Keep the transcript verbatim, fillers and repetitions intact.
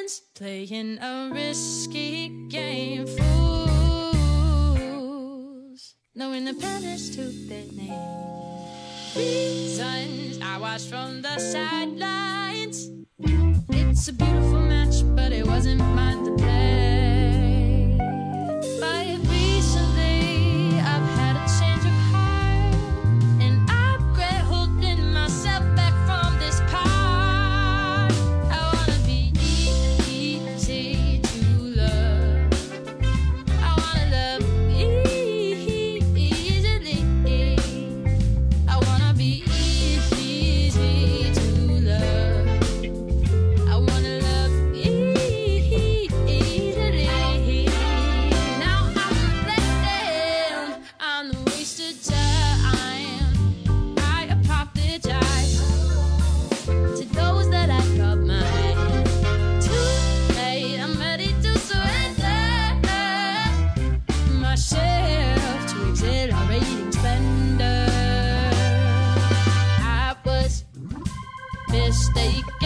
friends, playing a risky game. Fools, knowing the pen is to their name. Reasons I watched from the sidelines. It's a beautiful match, but it wasn't mine to play. But recently I've had a change of heart, and I regret holding myself back from this part. I wanna be easy to love. I wanna love easily. I wanna be easy to love. I wanna love easily. Now I'm let down on the wasted time. I apologize to those that I called mine. Too late, I'm ready to surrender myself to exhilarating splendor. I was mistaken.